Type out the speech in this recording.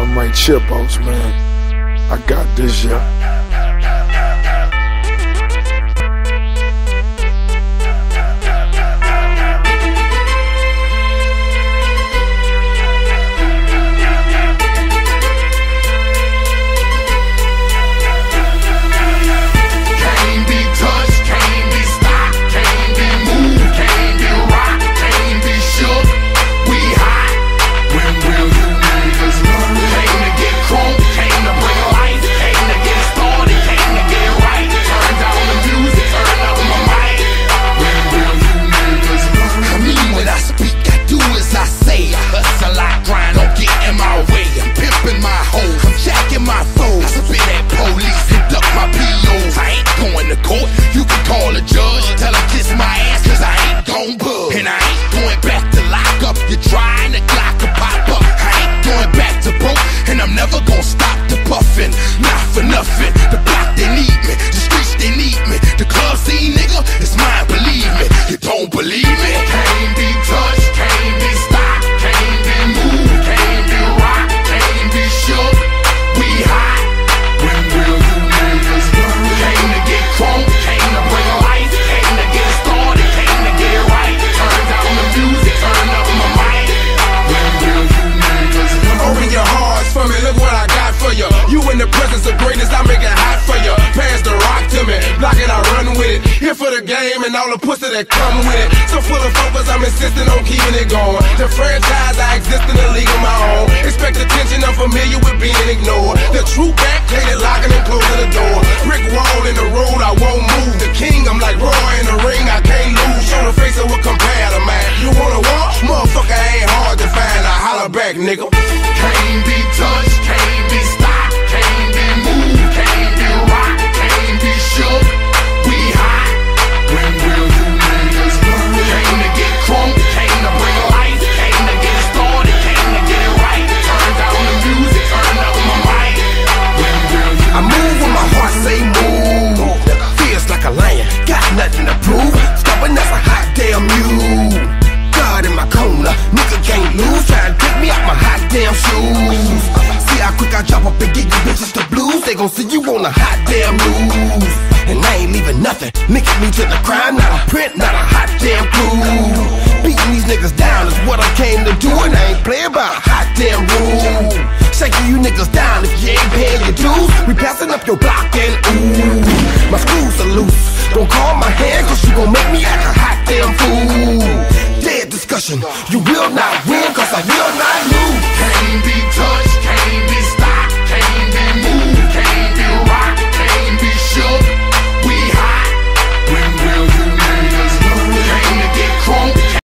I'm right chipos, man. I got this, yeah. For the game and all the pussy that come with it. So full of focus, I'm insisting on keeping it going. The franchise, I exist in a league of my own. Expect attention, I'm familiar with being ignored. The true back, hated locking and closing the door. Brick wall in the road, I won't move. The king, I'm like Roy in the ring, I can't lose. Show the face of what compare to man. You wanna walk? Motherfucker ain't hard to find. I holler back, nigga. Can't be touched, can't be stopped, can't be moved, can't be rocked, can't be shook. We hot. When will you niggas learn? Came to get crunk, came to bring life, came to get started, came to get it right. Turn down the music, turn up my mic. When will you I move when my heart say move. Feels like a lion, got nothing to prove. Stubborn as a hot damn mule. God in my corner, nigga can't lose. Try to take me out my hot damn shoes. See how quick I drop up and get you bitches the blues. They gon' see you on a hot damn news. And I ain't leaving nothing, linking me to the crime. Not a print, not a hot damn clue. Beating these niggas down is what I came to do. And I ain't playing by a hot damn rule. Shaking you niggas down if you ain't paying your dues. We passing up your block and ooh, my screws are loose. Don't call my hand cause you gon' make me act a hot damn fool. Dead discussion, you will not win cause I will not lose. can't be touched?